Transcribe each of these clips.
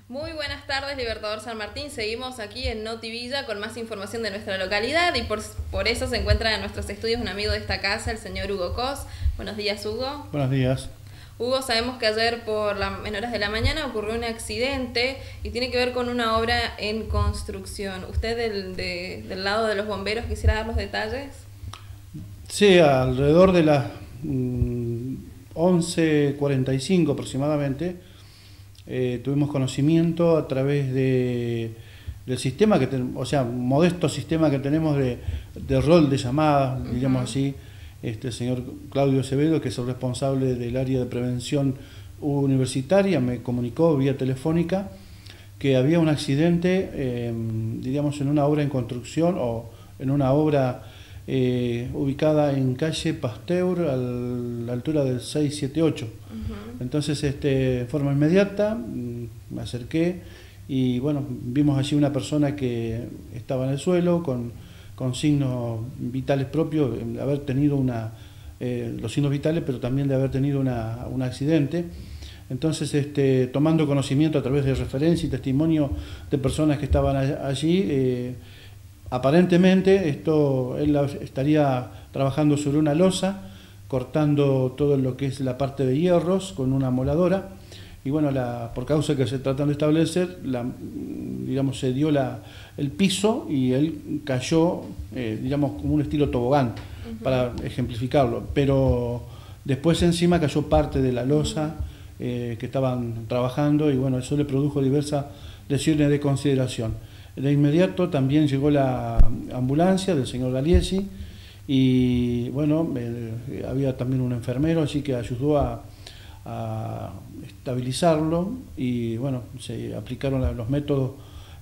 Muy buenas tardes, Libertador San Martín. Seguimos aquí en Notivilla con más información de nuestra localidad y por eso se encuentra en nuestros estudios un amigo de esta casa, el señor Hugo Cos. Buenos días, Hugo. Buenos días. Hugo, sabemos que ayer en horas de la mañana ocurrió un accidente y tiene que ver con una obra en construcción. ¿Usted del lado de los bomberos quisiera dar los detalles? Sí, alrededor de las 11:45 aproximadamente, tuvimos conocimiento a través del sistema o sea, modesto sistema que tenemos de rol de llamadas, diríamos así. El señor Claudio Acevedo, que es el responsable del área de prevención universitaria, me comunicó vía telefónica que había un accidente, diríamos, en una obra en construcción o en una obra ubicada en calle Pasteur a la altura del 678. Entonces, de forma inmediata me acerqué y bueno, vimos allí una persona que estaba en el suelo con signos vitales propios, de haber tenido los signos vitales, pero también de haber tenido un accidente. Entonces, tomando conocimiento a través de referencia y testimonio de personas que estaban allí, aparentemente él estaría trabajando sobre una losa, cortando todo lo que es la parte de hierros con una moladora. Y bueno, por causa que se tratan de establecer, digamos, se dio el piso y él cayó, digamos, como un estilo tobogán, para ejemplificarlo. Pero después encima cayó parte de la losa que estaban trabajando y bueno, eso le produjo diversas lesiones de consideración. De inmediato también llegó la ambulancia del señor Galiesi y bueno, había también un enfermero, así que ayudó a estabilizarlo y bueno, se aplicaron los métodos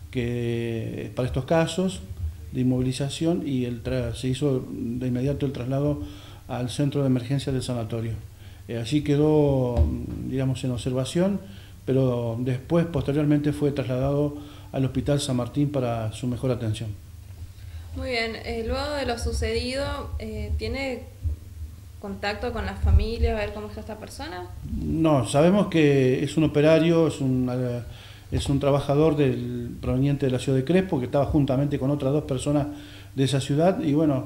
para estos casos de inmovilización y se hizo de inmediato el traslado al centro de emergencia del sanatorio. Allí quedó, digamos, en observación, pero después, posteriormente, fue trasladado al Hospital San Martín para su mejor atención. Muy bien, luego de lo sucedido, ¿tiene contacto con la familia, a ver cómo está esta persona? No, sabemos que es un operario, es un trabajador proveniente de la ciudad de Crespo, que estaba juntamente con otras dos personas de esa ciudad y bueno,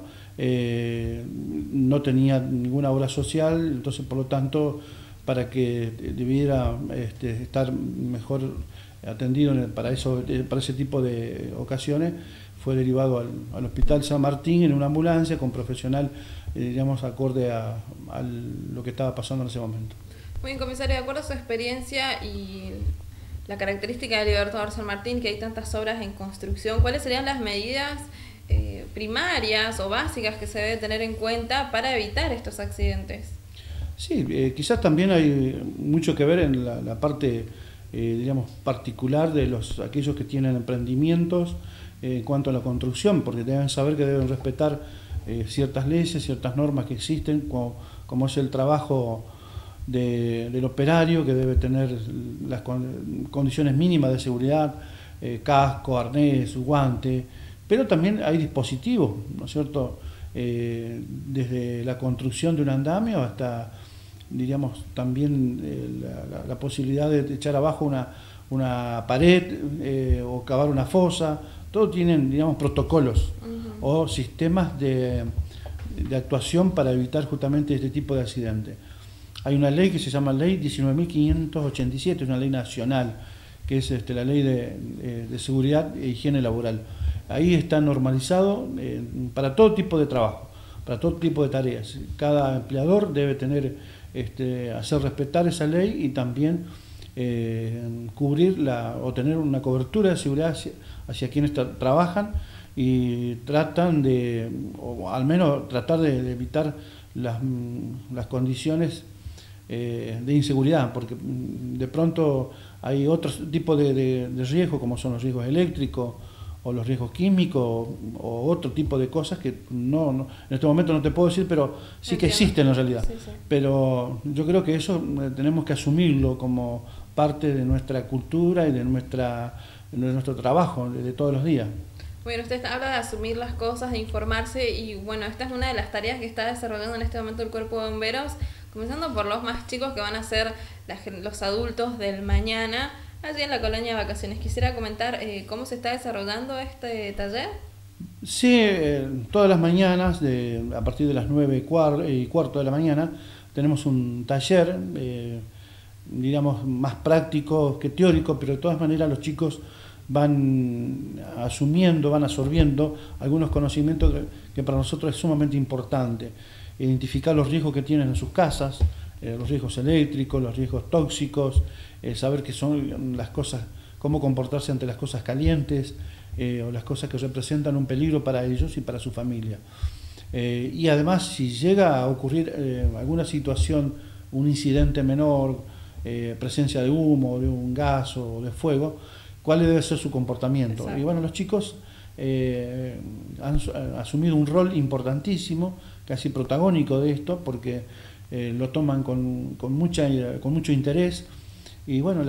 no tenía ninguna obra social, entonces por lo tanto, para que debiera estar mejor atendido para ese tipo de ocasiones, fue derivado al Hospital San Martín en una ambulancia con profesional, digamos, acorde a lo que estaba pasando en ese momento. Muy bien, comisario, de acuerdo a su experiencia y la característica de Libertador San Martín, que hay tantas obras en construcción, ¿cuáles serían las medidas primarias o básicas que se debe tener en cuenta para evitar estos accidentes? Sí, quizás también hay mucho que ver en la parte, digamos, particular de aquellos que tienen emprendimientos en cuanto a la construcción, porque deben saber que deben respetar ciertas leyes, ciertas normas que existen, como es el trabajo del operario, que debe tener las condiciones mínimas de seguridad, casco, arnés, guante, pero también hay dispositivos, ¿no es cierto? Desde la construcción de un andamio hasta, diríamos, también la posibilidad de echar abajo una pared o cavar una fosa. Todos tienen, digamos, protocolos o sistemas de actuación para evitar justamente este tipo de accidentes. Hay una ley que se llama Ley 19.587, es una ley nacional, que es la Ley de Seguridad e Higiene Laboral. Ahí está normalizado para todo tipo de trabajo, para todo tipo de tareas. Cada empleador debe hacer respetar esa ley y también cubrir o tener una cobertura de seguridad hacia quienes trabajan y tratan o al menos tratar de evitar las condiciones de inseguridad, porque de pronto hay otro tipo de riesgos, como son los riesgos eléctricos o los riesgos químicos o otro tipo de cosas que en este momento no te puedo decir, pero sí que existen en realidad. Sí, sí. Pero yo creo que eso tenemos que asumirlo como parte de nuestra cultura y de nuestro trabajo de todos los días. Bueno, usted habla de asumir las cosas, de informarse y bueno, esta es una de las tareas que está desarrollando en este momento el Cuerpo de Bomberos, comenzando por los más chicos que van a ser los adultos del mañana, allí en la colonia de vacaciones. Quisiera comentar cómo se está desarrollando este taller. Sí, todas las mañanas, a partir de las 9:15 de la mañana, tenemos un taller, digamos, más práctico que teórico, pero de todas maneras los chicos van asumiendo, van absorbiendo algunos conocimientos que para nosotros es sumamente importante. Identificar los riesgos que tienen en sus casas, los riesgos eléctricos, los riesgos tóxicos, saber qué son las cosas, cómo comportarse ante las cosas calientes, o las cosas que representan un peligro para ellos y para su familia. Y además, si llega a ocurrir alguna situación, un incidente menor, presencia de humo, de un gas o de fuego, cuál debe ser su comportamiento. Exacto. Y bueno, los chicos han asumido un rol importantísimo, casi protagónico de esto, porque lo toman con mucho interés. Y bueno,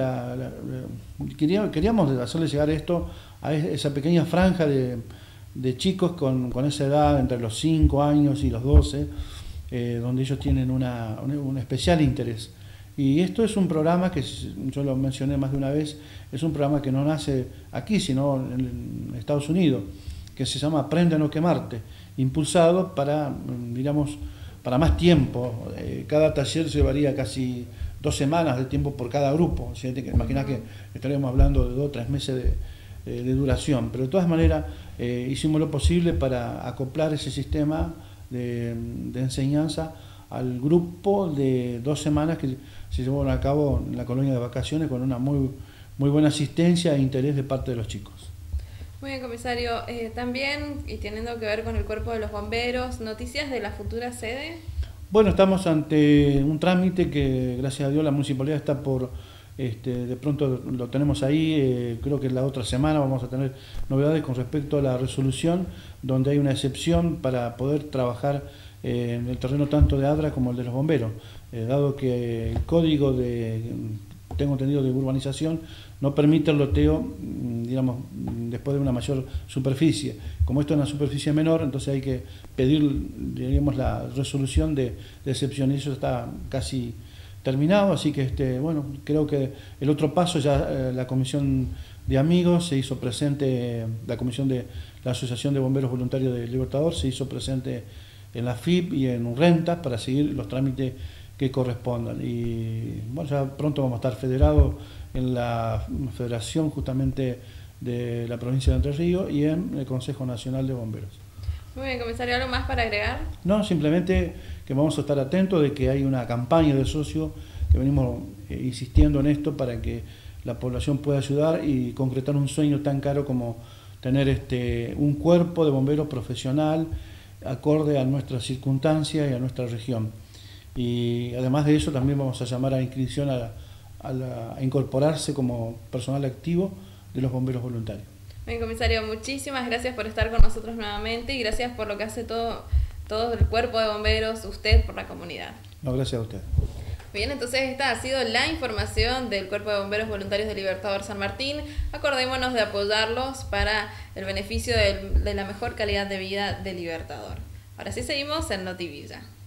queríamos hacerles llegar esto a esa pequeña franja de chicos con esa edad, entre los 5 años y los 12, donde ellos tienen un especial interés. Y esto es un programa que, yo lo mencioné más de una vez, es un programa que no nace aquí, sino en Estados Unidos, que se llama Aprende a no quemarte, impulsado para, digamos, para más tiempo. Cada taller llevaría casi 2 semanas de tiempo por cada grupo. O sea, imagina que estaríamos hablando de 2 o 3 meses de duración, pero de todas maneras hicimos lo posible para acoplar ese sistema de enseñanza al grupo de 2 semanas que se llevaron a cabo en la colonia de vacaciones con una muy buena asistencia e interés de parte de los chicos. Muy bien, comisario. También, y teniendo que ver con el cuerpo de los bomberos, noticias de la futura sede. Bueno, estamos ante un trámite que, gracias a Dios, la municipalidad está por, de pronto lo tenemos ahí, creo que la otra semana vamos a tener novedades con respecto a la resolución, donde hay una excepción para poder trabajar en el terreno tanto de ADRA como el de los bomberos, dado que el código tengo entendido, de urbanización no permite el loteo, digamos, después de una mayor superficie. Como esto es una superficie menor, entonces hay que pedir, digamos, la resolución de excepción, y eso está casi terminado, así que bueno, creo que el otro paso ya, la comisión de amigos se hizo presente, la comisión de la Asociación de Bomberos Voluntarios del Libertador se hizo presente en la FIP y en Urrenta para seguir los trámites que correspondan. Y bueno, ya pronto vamos a estar federados en la Federación justamente de la provincia de Entre Ríos y en el Consejo Nacional de Bomberos. Muy bien, comisario, ¿algo más para agregar? No, simplemente que vamos a estar atentos de que hay una campaña de socios que venimos insistiendo en esto para que la población pueda ayudar y concretar un sueño tan caro como tener un cuerpo de bomberos profesional acorde a nuestras circunstancias y a nuestra región. Y además de eso también vamos a llamar a inscripción a incorporarse como personal activo de los bomberos voluntarios. Bien, comisario, muchísimas gracias por estar con nosotros nuevamente y gracias por lo que hace todo el cuerpo de bomberos, usted por la comunidad. No, gracias a usted. Bien, entonces esta ha sido la información del Cuerpo de Bomberos Voluntarios de Libertador San Martín. Acordémonos de apoyarlos para el beneficio de la mejor calidad de vida de Libertador. Ahora sí seguimos en Notivilla.